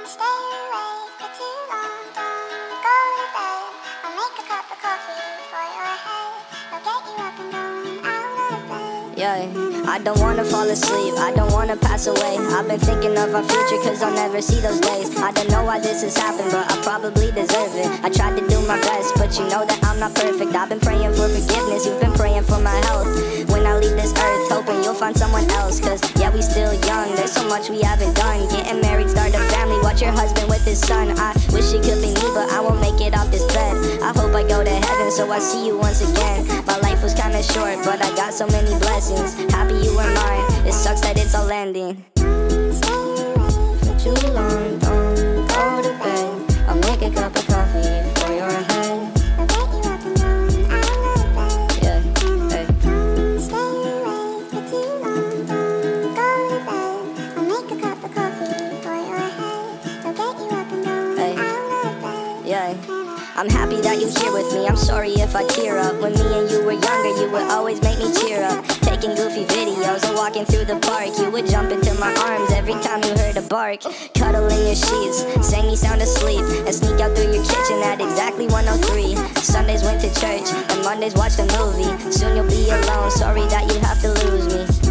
stay awake for too long. Don't go to bed. I'll make a cup of coffee for your head. I'll get you up and going out of bed. Yeah, I don't wanna fall asleep, I don't wanna pass away. I've been thinking of our future cause I'll never see those days. I don't know why this has happened, but I probably deserve it. I tried to do my best, but you know that I'm not perfect. I've been praying for forgiveness, you've been praying for my health. When I leave this earth, hoping you'll find someone else. Cause yeah, we still young, there's so much we haven't done. Getting married, start a family, watch your husband with his son. I wish it could be me, but I won't make it off this bed. I hope I go to heaven, so I see you once again. My life was kinda short, but I got so many blessings. Happy you were mine, it sucks that it's all ending. For too long, don't go to bed. I'll make a cup of coffee for your head. I'll get you up and going out of bed. Yeah, hey. Stay awake for too long. Don't go to bed. I'll make a cup of coffee for your head. I'll get you up and going out of bed. Yeah, I'm happy that you're here with me. I'm sorry if I tear up. When me and you were younger, you would always make me cheer up. Taking goofy videos and walking through the park. You would jump into my arms every time you heard a bark. Cuddle in your sheets, sang me sound asleep, and sneak out through your kitchen at exactly 1:03. Sundays went to church, and Mondays watched a movie. Soon you'll be alone, sorry that you have to lose me.